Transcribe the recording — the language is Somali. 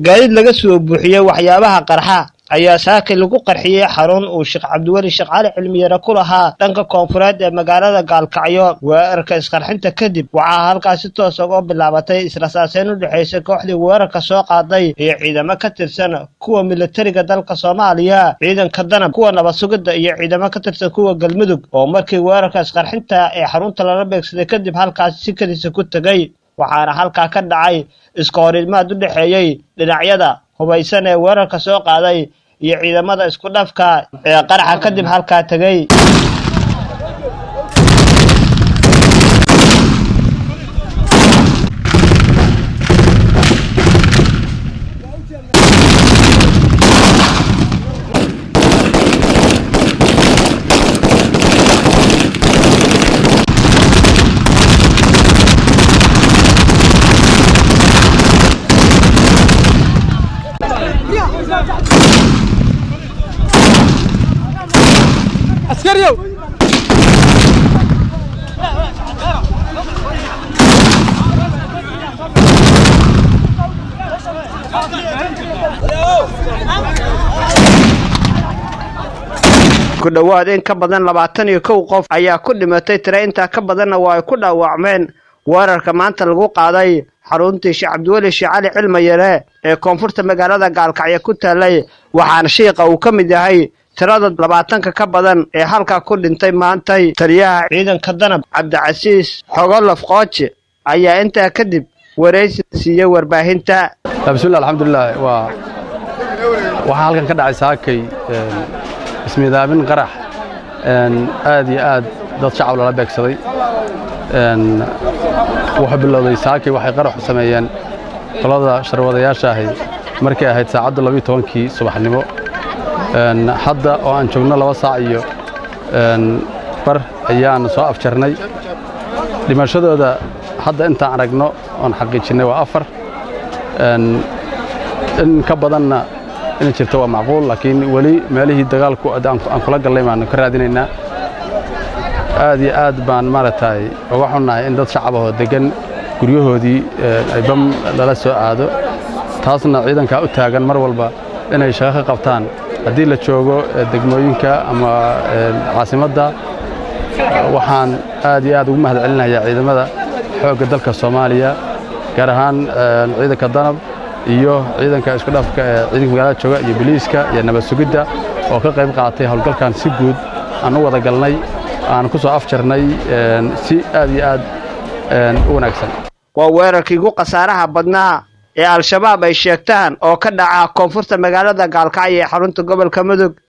gaadiid laga soo buuxiyay waxyaabaha qarxa ayaa saaka lagu qarxiyay xarun uu Sheekh Cabdiwali Sheekh Cali Cilmiyare ku lahaa dhanka koonfureed ee magaalada Gaalkacyo. weerarka isqarxinta kadib waxaa halkaas si toos ah uga bilaabatay israasaaseen u dhaxaysay kooxdii weerarka soo qaaday iyo ciidamo ka tirsan kuwa militariga dalka Soomaaliya, ciidanka danab, kuwa nabad sugidda iyo ciidamo ka tirsan kuwa Galmudug oo markii weerarka isqarxinta ee xarunta lala beegsaday kadib halkaas si kadis ku tagay. waxaana halka ka dhacay iska horimaad u dhaxeeyay dhinacyada hubaysan ee weerarka soo qaaday iyo ciidamada isku dhafka ee qaraxa kadib halka tagay. عسكريو ku dhawaad in ka badan 22 qof ayaa ku dhimatay tira inta ka badanna waa ku dhaawacmeen weerarka maanta lagu qaaday xaruntii Sheekh Cabdiwali Sheekh Cali Cilmiyare ee koonfurta magaalada Gaalkacyo ku taalay. waxaana sheekha uu ka mid yahay tirada 20 ka badan ee halka ku dhintay maantay. taliyaha ciidanka danab Cabdicasiis Xogolof Qooje ayaa inta kadib wareysi siiyay warbaahinta. bismillah alxamdulillah waxa halkan ka dhacay saakay ismidaabin qarax aad iyo aad dad shacab la beegsaday. waxa bilowday saakay waxay qarax sameeyeen qolada sharwadayaasha ahay markay ahayd saacadu 12kii subaxnimo. hadda oo aan joogno 2 saac iyo bar ayaan soo afjarnay. dhimashadooda hadda inta aragno on xaqiijinay waa 4. in ka badanna in jirto waa macquul, laakiin wali meelihii dagaalku aan kula galnay baan ka raadinaynaa. aad iyo aad baan maaragtay uga xunnahay in dad shacab ah oo degan guryahoodii ay bam lala soo aado. taasna ciidanka u taagan mar walba inay shaqo ka qabtaan haddii la joogo degmooyinka ama caasimadda. waxaan aad iyo aad ugu mahadcelinayaa ciidamada xoogga dalka Soomaaliya, gaar ahaan ciidanka danab iyo ciidanka isku dhafka ee ciidanka magaalada jooga iyo booliiska iyo nabad sugidda oo ka qayb qaatay howlgalkan si guud aan u wada galnay aan ku soo afjarnay si aad iyo aad u wanaagsan. waa weerarkii ugu qasaaraha badnaa ee al-shabaab ay sheegtaan oo ka dhaca koonfurta magaalada Gaalkacyo ee xarunta gobolka Mudug.